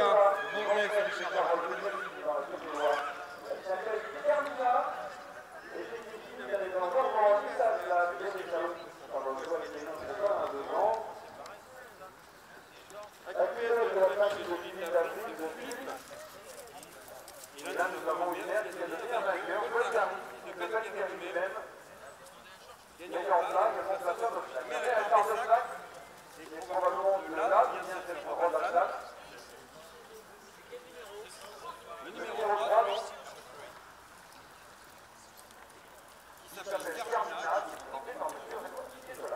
là. Bonjour, c'est Michel Carole. Et là, nous avons une mère qui a donné un vainqueur, Paul Garni, de Pascal lui-même, gagnant en flag, remplaçant de flag. Il y a un quart de flag, c'est probablement de là, qui vient d'être roi de la flag. Le numéro 3, donc, qui s'appelle Carmina, qui est porté par M. Rémois, qui est là.